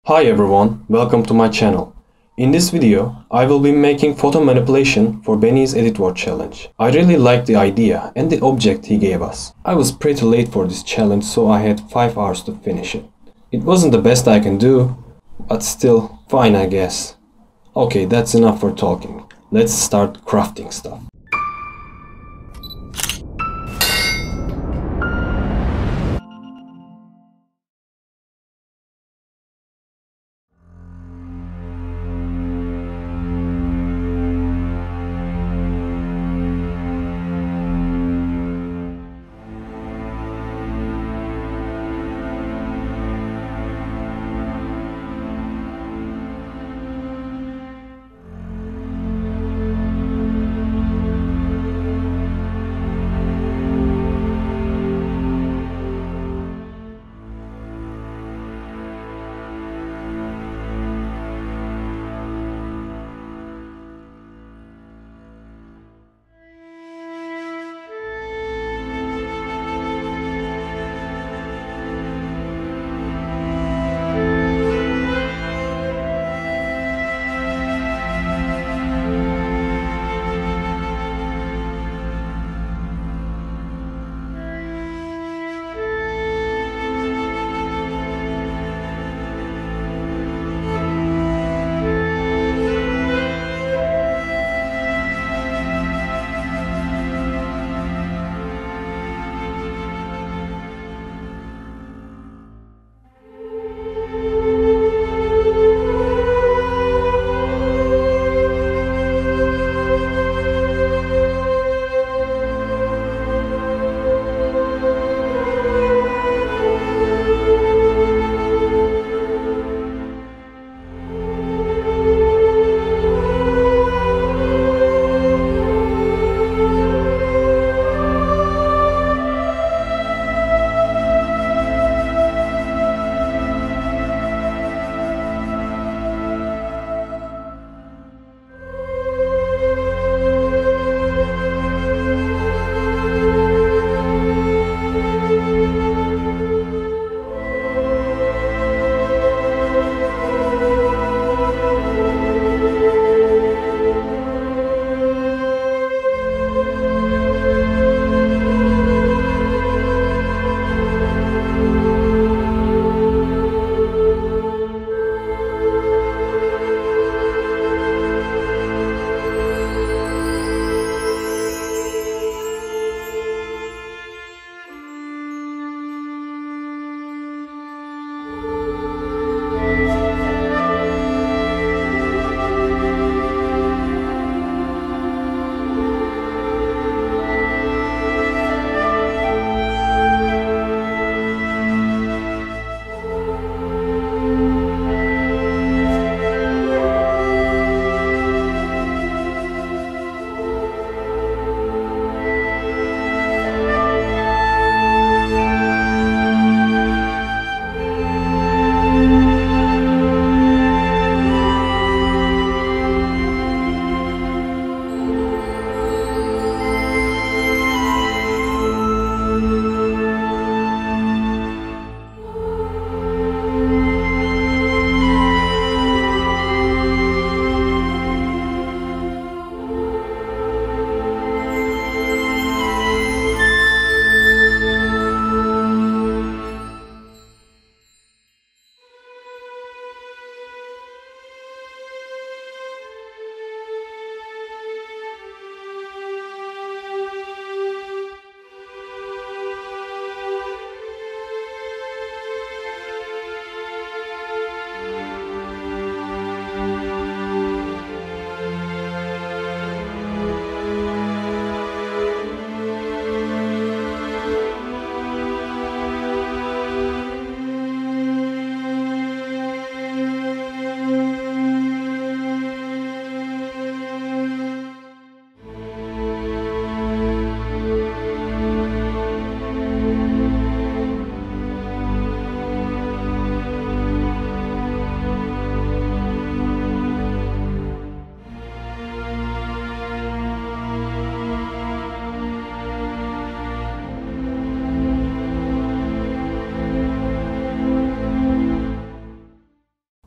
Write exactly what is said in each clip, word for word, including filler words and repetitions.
Hi everyone, welcome to my channel. In this video, I will be making photo manipulation for Benny's edit word challenge. I really liked the idea and the object he gave us. I was pretty late for this challenge, so I had five hours to finish it. It wasn't the best I can do, but still fine I guess. Okay, that's enough for talking. Let's start crafting stuff.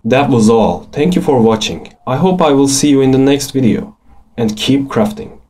That was all. Thank you for watching. I hope I will see you in the next video. And keep crafting.